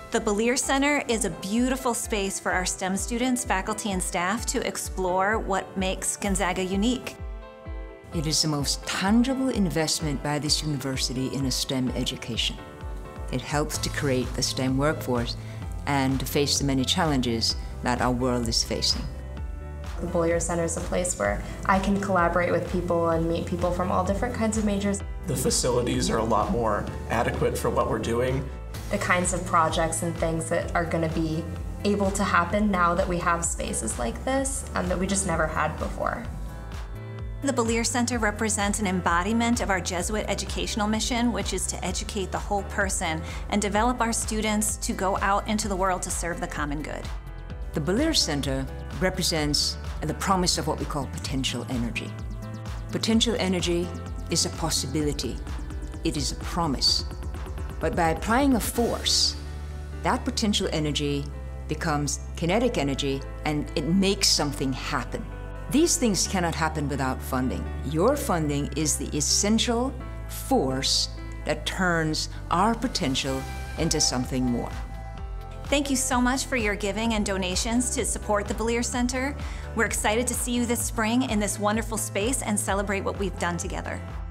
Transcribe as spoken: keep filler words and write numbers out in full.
The Bollier Center is a beautiful space for our STEM students, faculty, and staff to explore what makes Gonzaga unique. It is the most tangible investment by this university in a STEM education. It helps to create a STEM workforce and to face the many challenges that our world is facing. The Bollier Center is a place where I can collaborate with people and meet people from all different kinds of majors. The facilities are a lot more adequate for what we're doing. The kinds of projects and things that are going to be able to happen now that we have spaces like this um, that we just never had before. The Bollier Center represents an embodiment of our Jesuit educational mission, which is to educate the whole person and develop our students to go out into the world to serve the common good. The Bollier Center represents the promise of what we call potential energy. Potential energy is a possibility. It is a promise. But by applying a force, that potential energy becomes kinetic energy and it makes something happen. These things cannot happen without funding. Your funding is the essential force that turns our potential into something more. Thank you so much for your giving and donations to support the Bollier Center. We're excited to see you this spring in this wonderful space and celebrate what we've done together.